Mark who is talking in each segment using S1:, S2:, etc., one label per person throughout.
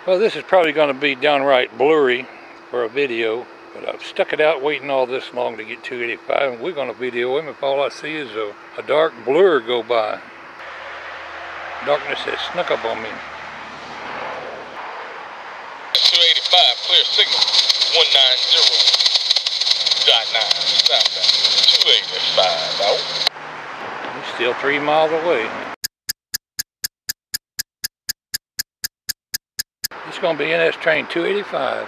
S1: Well, this is probably going to be downright blurry for a video, but I've stuck it out waiting all this long to get 285, and we're going to video him if all I see is a dark blur go by. Darkness has snuck up on me.
S2: 285, clear signal, 190.9, southbound, 285, out.
S1: He's still 3 miles away. It's going to be NS train 285.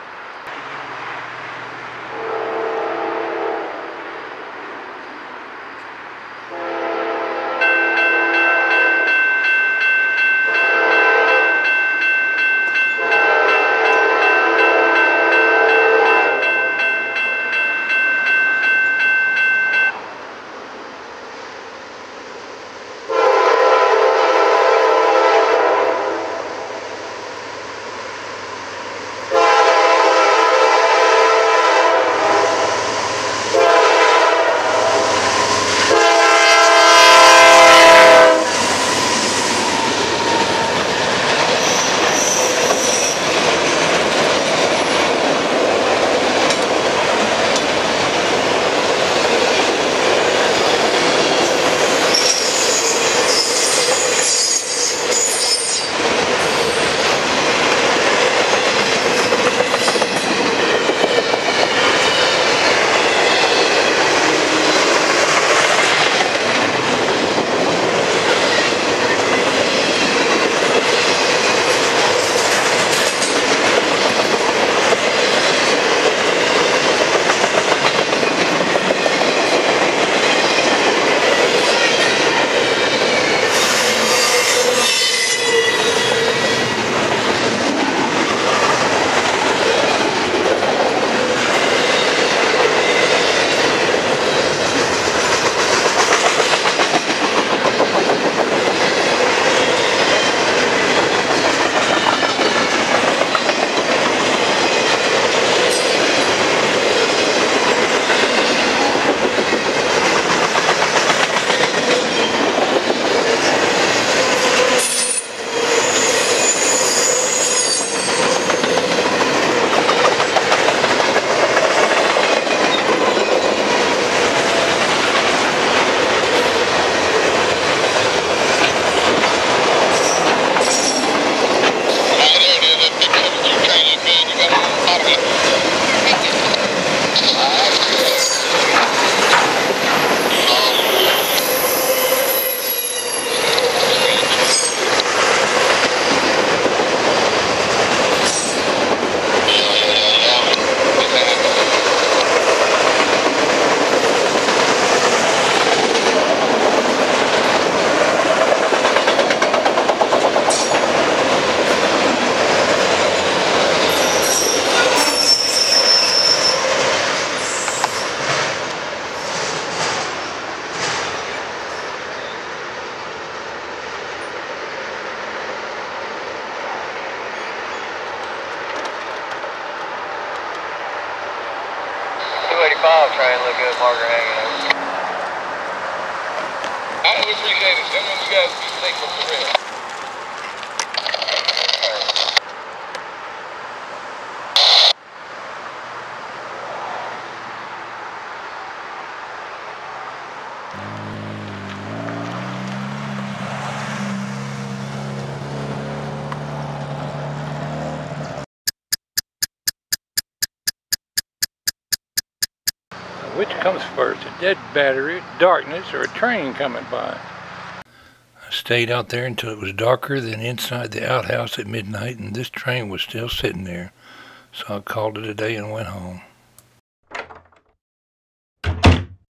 S3: Train look good, marker hanging over.
S2: I appreciate it. Then when you guys be safe with the rest.
S1: Which comes first, a dead battery, darkness, or a train coming by? I stayed out there until it was darker than inside the outhouse at midnight, and this train was still sitting there. So I called it a day and went home.